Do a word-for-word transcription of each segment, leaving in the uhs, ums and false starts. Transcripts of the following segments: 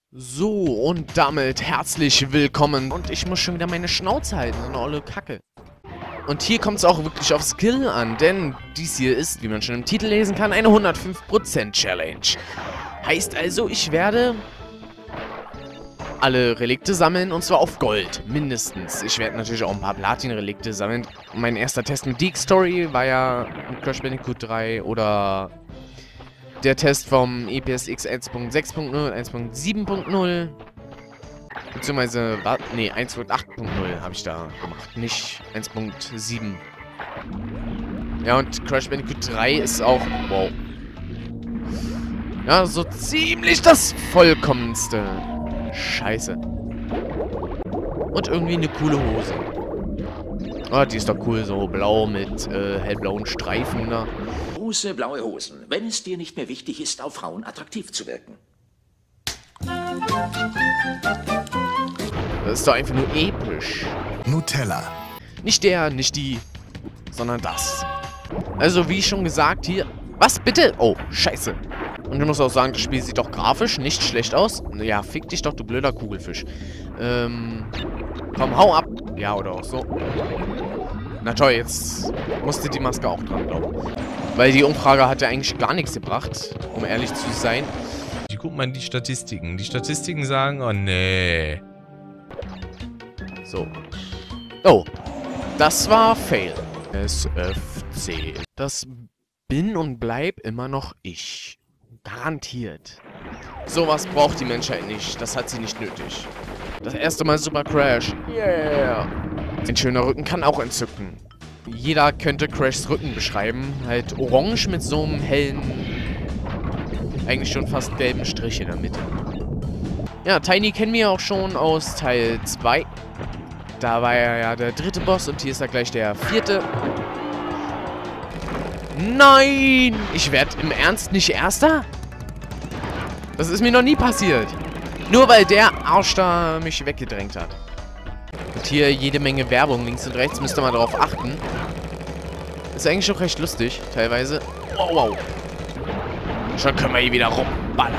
So, und damit herzlich willkommen. Und ich muss schon wieder meine Schnauze halten, so eine olle Kacke. Und hier kommt es auch wirklich auf Skill an, denn dies hier ist, wie man schon im Titel lesen kann, eine hundertfünf Prozent Challenge. Heißt also, ich werde alle Relikte sammeln, und zwar auf Gold, mindestens. Ich werde natürlich auch ein paar Platin-Relikte sammeln. Mein erster Test mit Deek Story war ja mit Crash Bandicoot drei oder der Test vom E P S X eins Punkt sechs Punkt null, eins Punkt sieben Punkt null. Beziehungsweise, nee, eins Punkt acht Punkt null habe ich da gemacht, nicht eins Punkt sieben. Ja, und Crash Bandicoot drei ist auch, wow. Ja, so ziemlich das vollkommenste. Scheiße. Und irgendwie eine coole Hose. Oh, die ist doch cool, so blau mit äh, hellblauen Streifen da. Große blaue Hosen, wenn es dir nicht mehr wichtig ist, auf Frauen attraktiv zu wirken. Das ist doch einfach nur episch. Nutella. Nicht der, nicht die, sondern das. Also, wie schon gesagt, hier... Was, bitte? Oh, scheiße. Und ich muss auch sagen, das Spiel sieht doch grafisch nicht schlecht aus. Ja, fick dich doch, du blöder Kugelfisch. Ähm... Komm, hau ab. Ja, oder auch so. Na toll, jetzt musste die Maske auch dran, glaube ich. Weil die Umfrage hat ja eigentlich gar nichts gebracht, um ehrlich zu sein. Ich guck mal in die Statistiken. Die Statistiken sagen, oh nee. So. Oh. Das war Fail. S F C. Das bin und bleib immer noch ich. Garantiert. Sowas braucht die Menschheit nicht. Das hat sie nicht nötig. Das erste Mal Super Crash. Yeah. Ein schöner Rücken kann auch entzücken. Jeder könnte Crashs Rücken beschreiben. Halt orange mit so einem hellen, eigentlich schon fast gelben Strich in der Mitte. Ja, Tiny kennen wir auch schon aus Teil zwei. Da war er ja der dritte Boss und hier ist er gleich der vierte. Nein! Ich werde im Ernst nicht Erster? Das ist mir noch nie passiert. Nur weil der Arsch da mich weggedrängt hat. Und hier jede Menge Werbung links und rechts, müsst ihr mal darauf achten. Ist eigentlich schon recht lustig, teilweise. Wow, wow. Schon können wir hier wieder rumballern.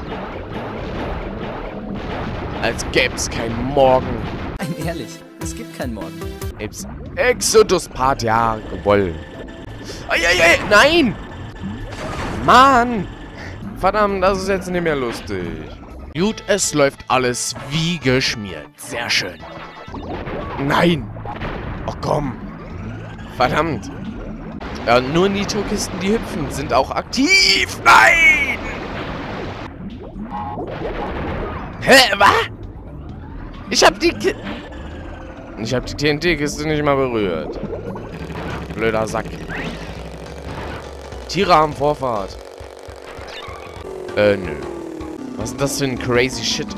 Als gäbe es keinen Morgen. Nein, ehrlich, es gibt keinen Morgen. Ex Exodus Part, ja, gewoll. Eieiei, nein! Mann! Verdammt, das ist jetzt nicht mehr lustig. Gut, es läuft alles wie geschmiert. Sehr schön. Nein! Oh komm! Verdammt! Ja, nur Nitro-Kisten, die hüpfen, sind auch aktiv. Nein! Hä, was? Ich hab die Ki Ich hab die T N T-Kiste nicht mal berührt. Blöder Sack. Tiere haben Vorfahrt. Äh, nö. Was ist das für ein crazy Shit?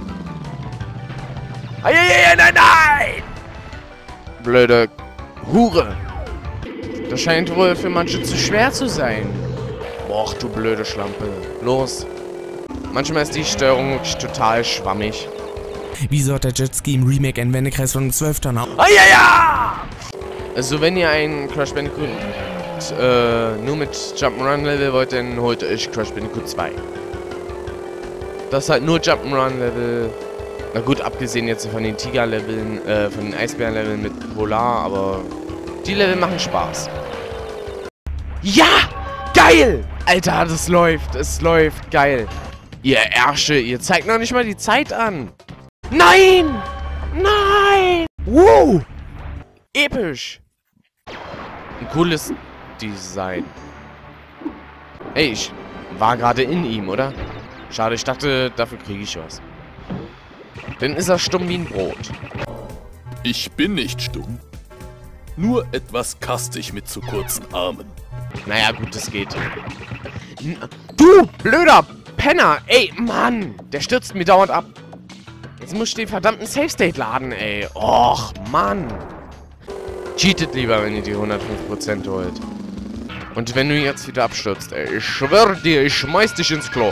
Eieiei, nein, nein! Blöde Hure. Das scheint wohl für manche zu schwer zu sein. Boah, du blöde Schlampe. Los. Manchmal ist die Steuerung wirklich total schwammig. Wieso hat der Jetski im Remake einen Wendekreis von zwölf Tonnen? Eieiei! Also, wenn ihr einen Crash Bandicoot äh, nur mit Jump'n'Run Level wollt, dann holt euch Crash Bandicoot zwei. Das ist halt nur Jump'n'Run Level. Na gut, abgesehen jetzt von den Tiger-Leveln, äh, von den Eisbären-Leveln mit Polar, aber die Level machen Spaß. Ja! Geil! Alter, das läuft, es läuft, geil. Ihr Ärsche, ihr zeigt noch nicht mal die Zeit an. Nein! Nein! Wow! Episch! Ein cooles Design. Ey, ich war gerade in ihm, oder? Schade, ich dachte, dafür kriege ich was. Dann ist er stumm wie ein Brot. Ich bin nicht stumm. Nur etwas kastig mit zu kurzen Armen. Naja, gut, das geht. N du, blöder Penner! Ey, Mann! Der stürzt mir dauernd ab. Jetzt muss ich den verdammten Safe-State laden, ey. Och, Mann. Cheatet lieber, wenn ihr die hundertfünf Prozent holt. Und wenn du jetzt wieder abstürzt, ey. Ich schwör dir, ich schmeiß dich ins Klo.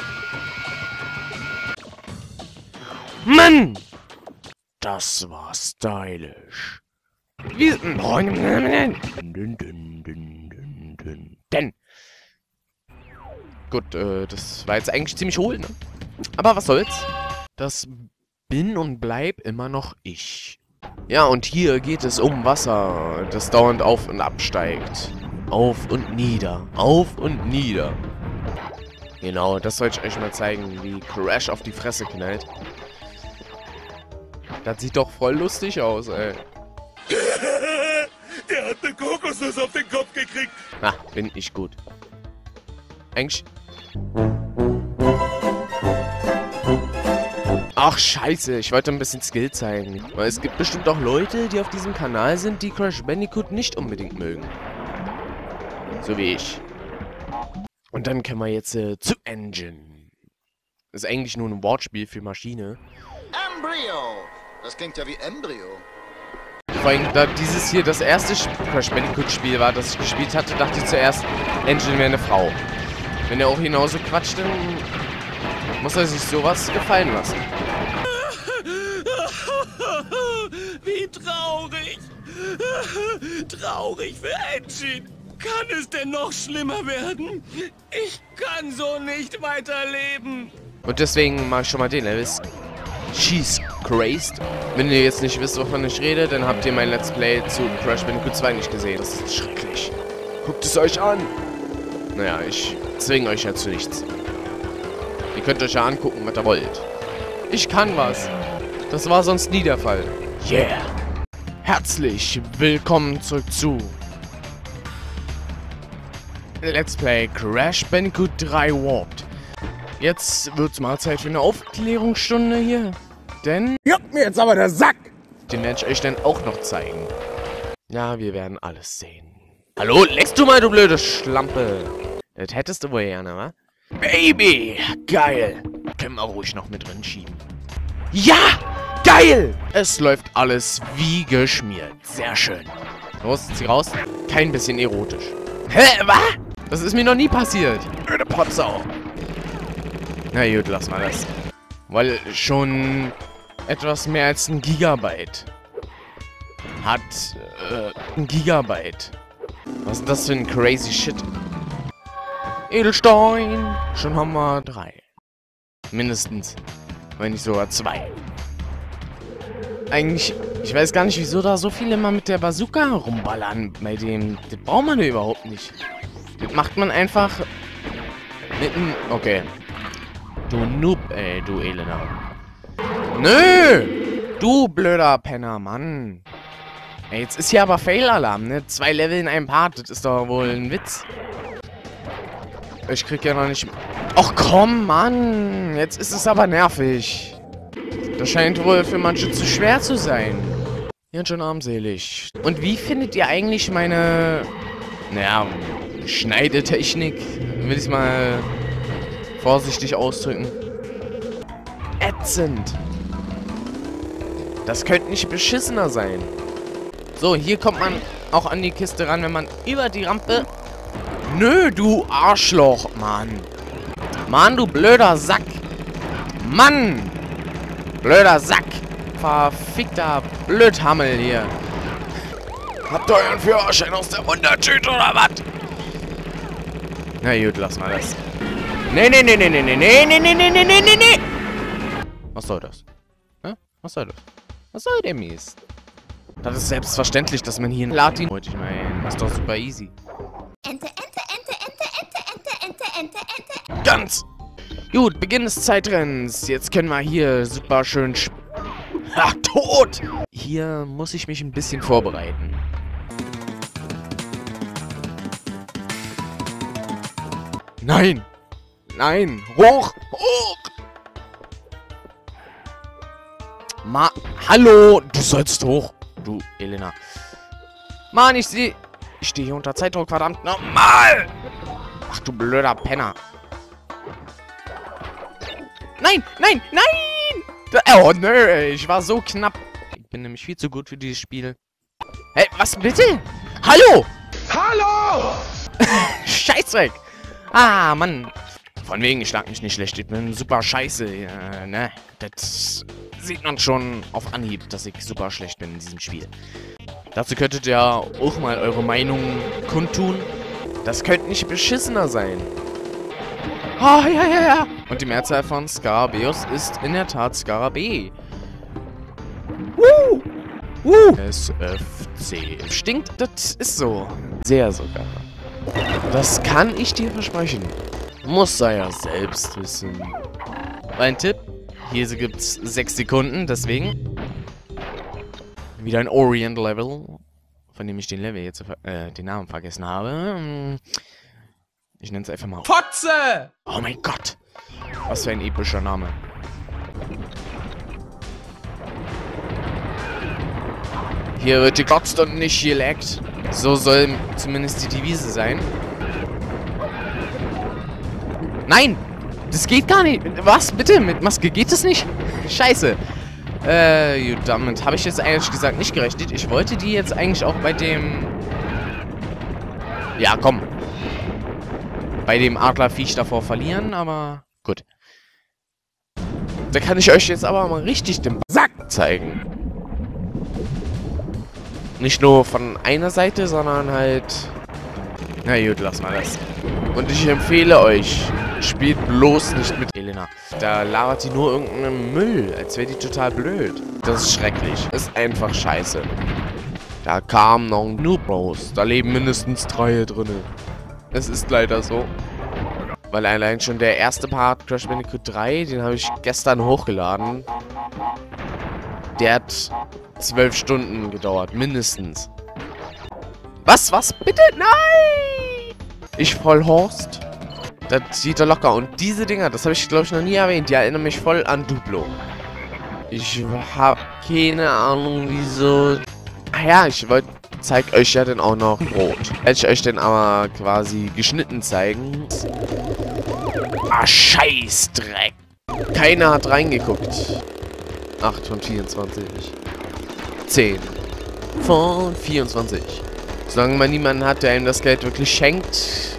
Mann! Das war stylisch. Wie... Denn... Gut, äh, das war jetzt eigentlich ziemlich hohl, ne? Aber was soll's? Das bin und bleib immer noch ich. Ja, und hier geht es um Wasser, das dauernd auf und absteigt. Auf und nieder. Auf und nieder. Genau, das soll ich euch mal zeigen, wie Crash auf die Fresse knallt. Das sieht doch voll lustig aus, ey. Der hat eine Kokosnuss auf den Kopf gekriegt. Na, bin ich gut. Eigentlich... Ach, scheiße. Ich wollte ein bisschen Skill zeigen. Weil es gibt bestimmt auch Leute, die auf diesem Kanal sind, die Crash Bandicoot nicht unbedingt mögen. So wie ich. Und dann können wir jetzt äh, zu Engine. Das ist eigentlich nur ein Wortspiel für Maschine. Embryo. Das klingt ja wie Embryo. Vor allem, da dieses hier das erste Crash Bandicoot-Spiel war, das ich gespielt hatte, dachte ich zuerst, Engine wäre eine Frau. Wenn er auch genauso quatscht, dann muss er sich sowas gefallen lassen. Wie traurig. Traurig für Engine. Kann es denn noch schlimmer werden? Ich kann so nicht weiterleben. Und deswegen mache ich schon mal den Level. She's Crazed. Wenn ihr jetzt nicht wisst, wovon ich rede, dann habt ihr mein Let's Play zu Crash Bandicoot zwei nicht gesehen. Das ist schrecklich. Guckt es euch an. Naja, ich zwinge euch ja zu nichts. Ihr könnt euch ja angucken, was ihr wollt. Ich kann was. Das war sonst nie der Fall. Yeah. Herzlich willkommen zurück zu Let's Play Crash Bandicoot drei Warped. Jetzt wird's mal Zeit für eine Aufklärungsstunde hier. Denn... Juckt mir jetzt aber der Sack! Den werde ich euch dann auch noch zeigen. Ja, wir werden alles sehen. Hallo, leckst du mal, du blöde Schlampe. Das hättest du wohl gerne, wa? Baby! Geil! Können wir ruhig noch mit drin schieben. Ja! Geil! Es läuft alles wie geschmiert. Sehr schön. Los, zieh raus. Kein bisschen erotisch. Hä? Was? Das ist mir noch nie passiert. Blöde Potsau. Na gut, lass mal das. Weil schon etwas mehr als ein Gigabyte hat äh, ein Gigabyte. Was ist das für ein crazy Shit? Edelstein. Schon haben wir drei. Mindestens. Wenn nicht sogar zwei. Eigentlich, ich weiß gar nicht, wieso da so viele immer mit der Bazooka rumballern. Bei dem, das braucht man ja überhaupt nicht. Das macht man einfach mit dem... Okay. Du Noob, ey, du Elena. Nö! Du blöder Penner, Mann. Ey, jetzt ist hier aber Fail-Alarm, ne? Zwei Level in einem Part, das ist doch wohl ein Witz. Ich krieg ja noch nicht... Ach komm, Mann! Jetzt ist es aber nervig. Das scheint wohl für manche zu schwer zu sein. Ganz schön armselig. Und wie findet ihr eigentlich meine... Naja, Schneidetechnik? Will ich es mal vorsichtig ausdrücken. Ätzend. Das könnte nicht beschissener sein. So, hier kommt man auch an die Kiste ran, wenn man über die Rampe... Nö, du Arschloch, Mann. Mann, du blöder Sack. Mann. Blöder Sack. Verfickter Blödhammel hier. Habt ihr euren Führerschein aus der Wundertüte oder was? Na gut, lass mal das. Nee, nee, nee, nee, nee, nee, nee, nee, nee, nee, nee, nee, nee, nee. Was soll das? Hä? Was soll das? Was soll der Mist? Das ist selbstverständlich, dass man hier einen Latin... Ich meine, das ist doch super easy. Ente, Ente, Ente, Ente, Ente, Ente, Ente, Ente, Ente. Ganz! Gut, Beginn des Zeitrennens. Jetzt können wir hier super schön... Sp ha, tot! Hier muss ich mich ein bisschen vorbereiten. Nein! Nein! Hoch! Hoch! Ma... Hallo! Du sollst hoch! Du, Elena. Mann, ich sehe... Ich stehe hier unter Zeitdruck, verdammt nochmal! Ach, du blöder Penner. Nein! Nein! Nein! Da, oh, nö, ey, ich war so knapp. Ich bin nämlich viel zu gut für dieses Spiel. Hey, was bitte? Hallo! Hallo! Scheißdreck! Ah, Mann. Von wegen, ich schlag mich nicht schlecht. Ich bin super scheiße. Ja, ne? Das sieht man schon auf Anhieb, dass ich super schlecht bin in diesem Spiel. Dazu könntet ihr auch mal eure Meinung kundtun. Das könnte nicht beschissener sein. Ah, ja, ja, ja. Und die Mehrzahl von Skarabäus ist in der Tat Skarabäe. Woo! Woo! S F C. Stinkt, das ist so. Sehr sogar. Das kann ich dir versprechen. Muss er ja selbst wissen. Mein Tipp. Hier gibt's sechs Sekunden, deswegen. Wieder ein Orient-Level. Von dem ich den Level jetzt, äh, den Namen vergessen habe. Ich nenne es einfach mal Fotze! Oh mein Gott! Was für ein epischer Name. Hier wird gekotzt und nicht geleckt. So soll zumindest die Devise sein. Nein! Das geht gar nicht! Was? Bitte? Mit Maske geht das nicht? Scheiße! Äh, damit habe ich jetzt eigentlich gesagt nicht gerechnet. Ich wollte die jetzt eigentlich auch bei dem... Ja, komm. Bei dem Adlerviech davor verlieren, aber gut. Da kann ich euch jetzt aber mal richtig den Sack zeigen. Nicht nur von einer Seite, sondern halt... Na gut, lass mal das. Und ich empfehle euch, spielt bloß nicht mit Elena. Da labert sie nur irgendeinen Müll, als wäre die total blöd. Das ist schrecklich. Ist einfach scheiße. Da kam noch ein Noob raus. Da leben mindestens drei drin. Es ist leider so. Weil allein schon der erste Part, Crash Bandicoot drei, den habe ich gestern hochgeladen. Der hat zwölf Stunden gedauert, mindestens. Was, was, bitte? Nein! Ich voll Horst. Das sieht er locker. Und diese Dinger, das habe ich glaube ich noch nie erwähnt, die erinnern mich voll an Duplo. Ich habe keine Ahnung, wieso... Ah ja, ich wollte... Zeig euch ja dann auch noch Brot. Werde ich euch denn aber quasi geschnitten zeigen. Ah, Scheißdreck. Keiner hat reingeguckt. acht von vierundzwanzig. zehn von vierundzwanzig. Solange man niemanden hat, der einem das Geld wirklich schenkt,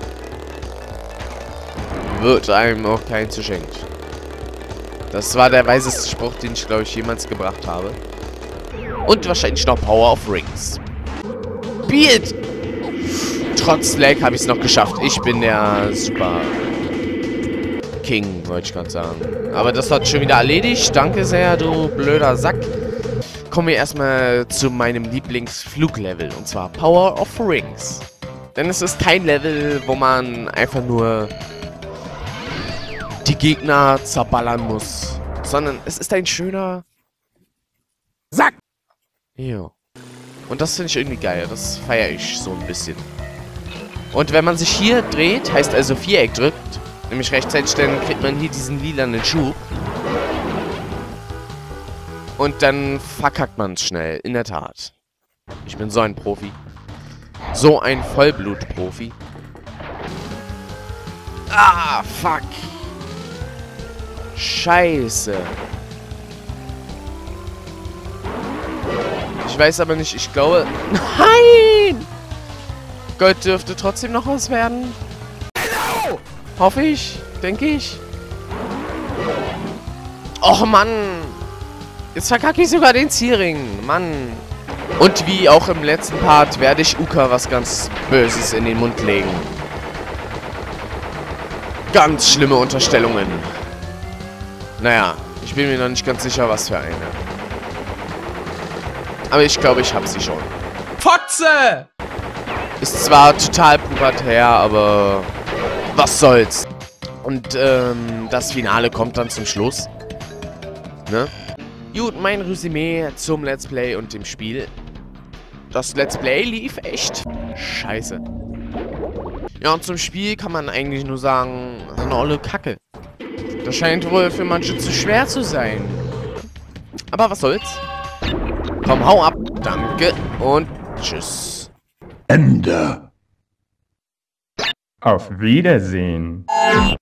wird einem auch kein zu schenkt. Das war der weiseste Spruch, den ich, glaube ich, jemals gebracht habe. Und wahrscheinlich noch Power of Rings. Spielt! Trotz Lag habe ich es noch geschafft. Ich bin der Super King, wollte ich gerade sagen. Aber das hat schon wieder erledigt. Danke sehr, du blöder Sack. Kommen wir erstmal zu meinem Lieblingsfluglevel. Und zwar Power of Rings. Denn es ist kein Level, wo man einfach nur die Gegner zerballern muss. Sondern es ist ein schöner Sack. Jo. Und das finde ich irgendwie geil. Das feiere ich so ein bisschen. Und wenn man sich hier dreht, heißt also Viereck drückt, nämlich rechtzeitig, dann kriegt man hier diesen lilanen Schub. Und dann verkackt man es schnell. In der Tat. Ich bin so ein Profi. So ein Vollblut-Profi. Ah, fuck. Scheiße. Ich weiß aber nicht, ich glaube... Nein! Gold dürfte trotzdem noch was werden. Hoffe ich, denke ich. Och, Mann. Jetzt verkacke ich sogar den Zielring. Mann. Und wie auch im letzten Part werde ich Uka was ganz Böses in den Mund legen. Ganz schlimme Unterstellungen. Naja, ich bin mir noch nicht ganz sicher, was für eine. Aber ich glaube, ich habe sie schon. Fotze! Ist zwar total pubertär, aber was soll's. Und ähm, das Finale kommt dann zum Schluss. Ne? Gut, mein Resümee zum Let's Play und dem Spiel. Das Let's Play lief echt scheiße. Ja, und zum Spiel kann man eigentlich nur sagen, eine olle Kacke. Das scheint wohl für manche zu schwer zu sein. Aber was soll's? Komm, hau ab. Danke und tschüss. Ende. Auf Wiedersehen.